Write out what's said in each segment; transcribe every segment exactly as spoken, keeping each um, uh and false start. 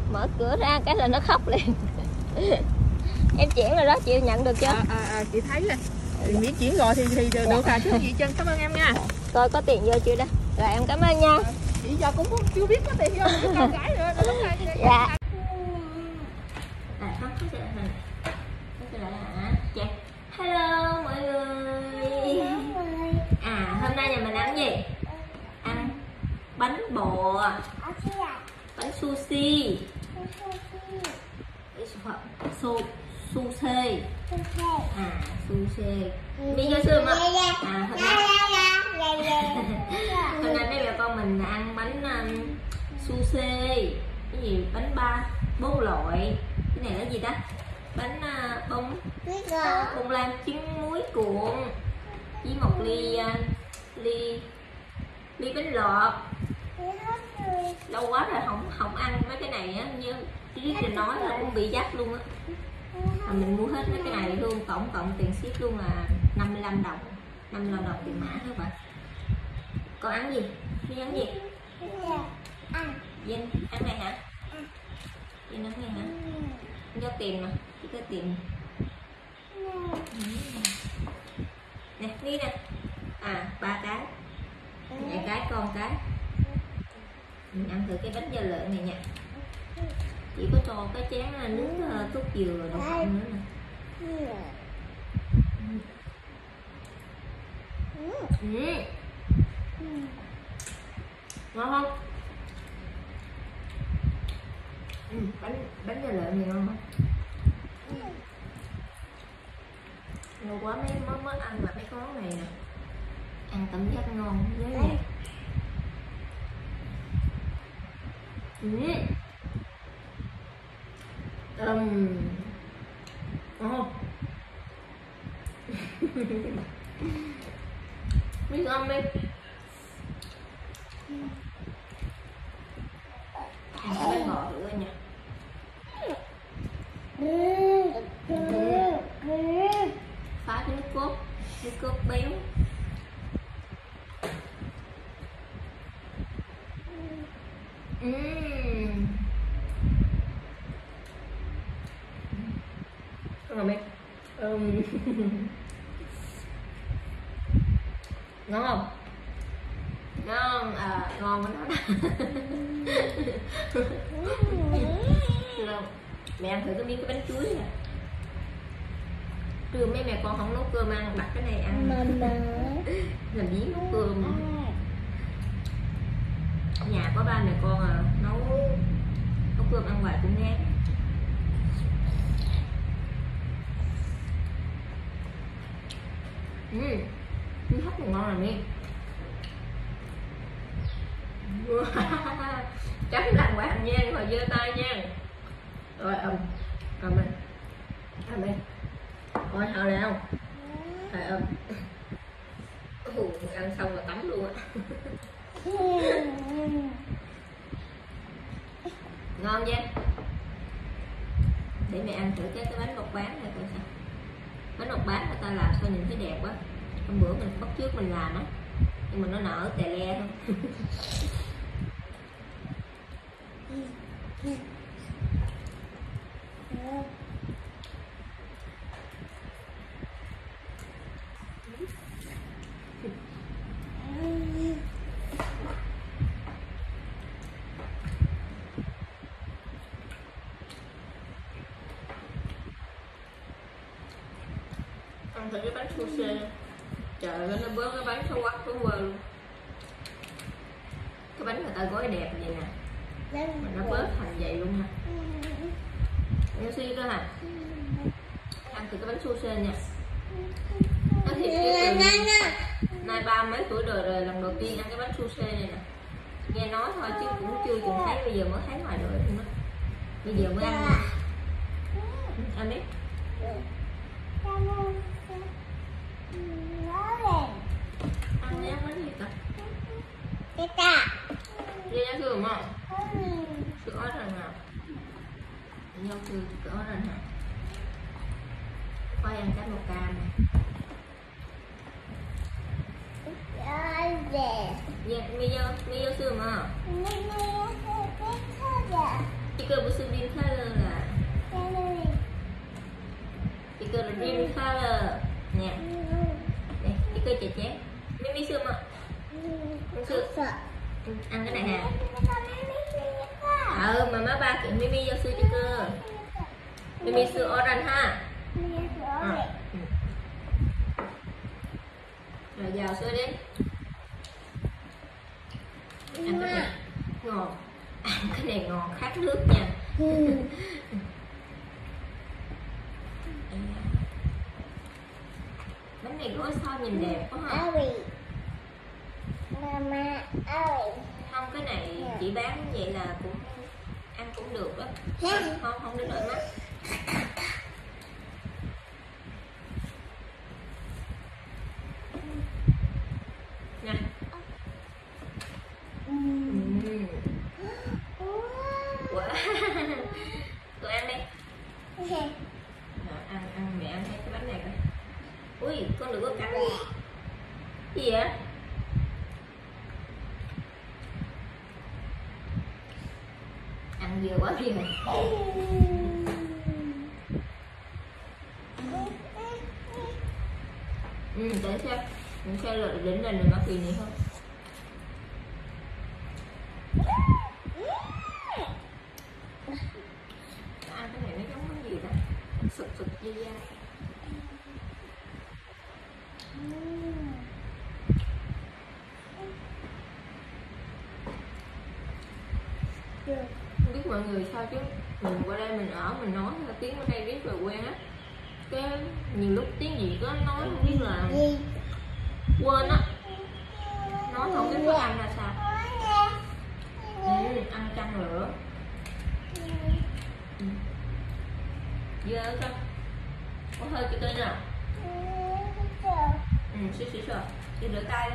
Mở cửa ra cái là nó khóc liền. Em chuyển rồi đó, chị nhận được chưa? À, à, à, chị thấy rồi. Miễn chuyển rồi thì thì được à, chứ gì chân. Cảm ơn em nha. Coi có tiền vô chưa đó. Rồi em cảm ơn nha. À, chị giờ cũng chưa biết có tiền vô cái con gái nữa. Dạ. Hello mọi người. À hôm nay nhà mình ăn gì? Ăn bánh bò, bánh sushi, su sushi, à sushi. Mi cho sương á. À hôm nay hôm nay mấy mẹ con mình ăn bánh um, sushi, cái gì bánh ba bốn loại. Cái này là gì đó? Bánh uh, bông bông lan trứng muối cuộn với một ly uh, ly ly bánh lọt. Lâu quá rồi không không ăn mấy cái này á, như biết rồi nói là cũng bị dắt luôn á. Mà mình mua hết mấy cái này luôn, tổng cộng tiền ship luôn là năm mươi lăm đồng, năm mươi lăm đồng tiền mã các bạn. Con ăn gì? Đi ăn gì? Vinh ăn này hả? Vinh ăn này hả? Không có tiền mà, chỉ có tiền. Nè, đi nè. À, ba cái. Mẹ cái, con cái. Mình ăn thử cái bánh da lợn này nha. Chỉ có cho cái chén nước thuốc dừa đậu phộng nữa nè. Ừ. Ngon không? Ừ, bánh bánh da lợn này ngon không? Lâu quá mấy mới mới ăn là mấy con này nè. Ăn cảm giác ngon với nè. Ừ. Um. Ngon không? Biết ngon đi. Ăn cái bánh bò thử coi nha. Phá cái nước cốt, nước cốt béo. Uhm. Ngon không em? Um. Ngon không? Ngon, à, ngon quá nó. Ngon. Mẹ ăn thử cái miếng cái bánh chuối nè. Trưa mấy mẹ con không nấu cơm ăn, đặt cái này ăn. Làm biến nấu cơm. Nhà có ba mẹ con à, nấu nấu cơm ăn hoài cũng ngán. Ừ, miếng hấp còn ngon là miếng. Chấm đàng hoàng nha, rồi giơ tay nha. Rồi ầm ầm đi ầm đi. Rồi hào nào rồi ầm. Ồ, ăn xong là tắm luôn á. Ngon chưa? Để mẹ ăn thử cái cái bánh bột bán này coi sao. Bánh bột bán người ta làm sao nhìn thấy đẹp quá. Hôm bữa mình bắt chước mình làm á, nhưng mà nó nở tè le thôi. Ăn thử cái bánh sushi. Trời ơi, nó bớt cái bánh xấu quắc của quê luôn. Cái bánh người ta gói đẹp vậy nè, mà nó bớt thành vậy luôn nha. Ăn sushi cơ hả? Ăn thử cái bánh sushi nha. Nó thiệt cái từ nay ba mấy tuổi rồi rồi lần đầu tiên ăn cái bánh sushi này nè. Nghe nói thôi chứ cũng chưa từng thấy, bây giờ mới thấy ngoài đời luôn á. Bây giờ mới ăn. Ăn đi. Ăn nhé, bánh gì ta? Đi nhá thường không? Sữa rồi nè. Nhau thường sữa rồi nè. Coi ăn cái màu cam nè. Dạ, mi vô, mi vô sữa mà. 이거 무슨 린 컬러야? 이거 린 컬러. nè. Đây, 이거 chị chế. Mimi sữa mà. Sữa. Ăn cái này nè. Ừ, mà má ba kiểu Mimi cho sữa cho cơ. Mimi sữa orange ha. À. Rồi vào sữa đi. Ăn cái này ngon. Ăn cái này ngon khát nước nha. Bánh này gói sao nhìn đẹp quá ha. Mama ơi. Không, cái này chị bán vậy là cũng ăn cũng được đó. Không, không đến nỗi mắt. Nè. Uhm. Wow. Tụi ăn đi. Rồi, ăn, ăn, mẹ ăn thấy cái bánh này coi. Ui, con đừng có cắn. Gì vậy? Ăn nhiều quá đi rồi. Ừ, để xem. Để xem là đến lần này nó kỳ này không. Ăn cái này nó giống cái gì ta? Sụt sụt dây da. Không biết mọi người sao chứ mình qua đây mình ở mình nói là tiếng ở đây biết rồi quen á, cái nhiều lúc tiếng gì có nói không biết là quên á, nói không biết phải ăn là sao. Ừ, ăn chăn lửa. Ừ. Dơ không? Có hơi chị tên nào? Ừ, xíu xíu xíu. Đi rửa tay.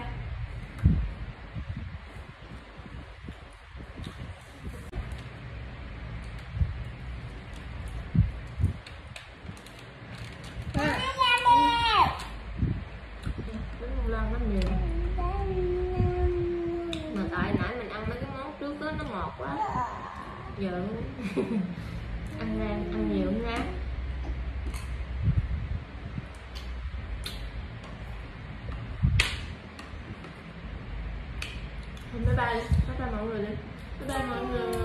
Mà tại nãy mình ăn mấy cái món trước đó nó ngọt quá, giờ ăn ra ăn nhiều không ra. Bye bye, bye bye mọi người đi, bye bye mọi người.